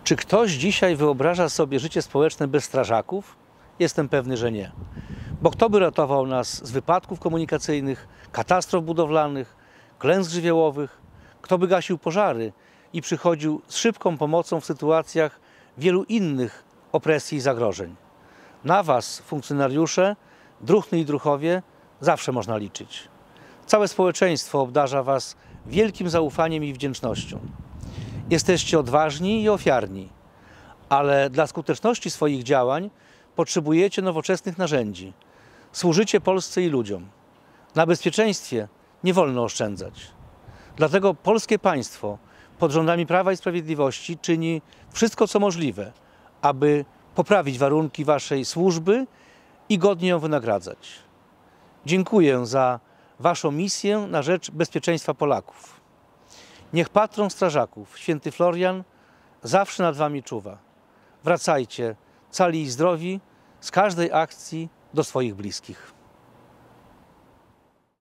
Czy ktoś dzisiaj wyobraża sobie życie społeczne bez strażaków? Jestem pewny, że nie. Bo kto by ratował nas z wypadków komunikacyjnych, katastrof budowlanych, klęsk żywiołowych? Kto by gasił pożary i przychodził z szybką pomocą w sytuacjach wielu innych opresji i zagrożeń? Na was, funkcjonariusze, druhny i druhowie, zawsze można liczyć. Całe społeczeństwo obdarza was wielkim zaufaniem i wdzięcznością. Jesteście odważni i ofiarni, ale dla skuteczności swoich działań potrzebujecie nowoczesnych narzędzi. Służycie Polsce i ludziom. Na bezpieczeństwie nie wolno oszczędzać. Dlatego polskie państwo pod rządami Prawa i Sprawiedliwości czyni wszystko, co możliwe, aby poprawić warunki waszej służby i godnie ją wynagradzać. Dziękuję za waszą misję na rzecz bezpieczeństwa Polaków. Niech patron strażaków, święty Florian, zawsze nad wami czuwa. Wracajcie cali i zdrowi z każdej akcji do swoich bliskich.